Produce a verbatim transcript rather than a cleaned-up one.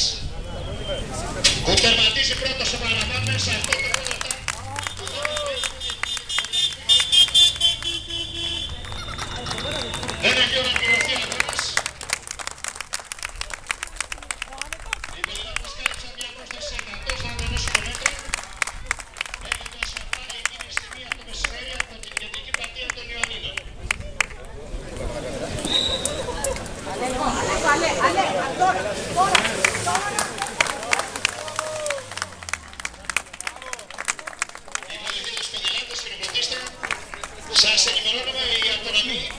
που τερματίζει πρώτος ο Παραδάμες σε αυτό το πρώτο. Δεν έχει ολοκληρωθεί αγώνας. Η Βελιγράδος κάλυψε μια απόσταση εκατό σαράντα ενός χιλιόμετρων. Έχοντας πάρει εκείνη τη στιγμή από το μεσημέρι από την κεντρική πλατεία των Ιωαννίνων. Ale, ale, ale, ale, τώρα, τώρα.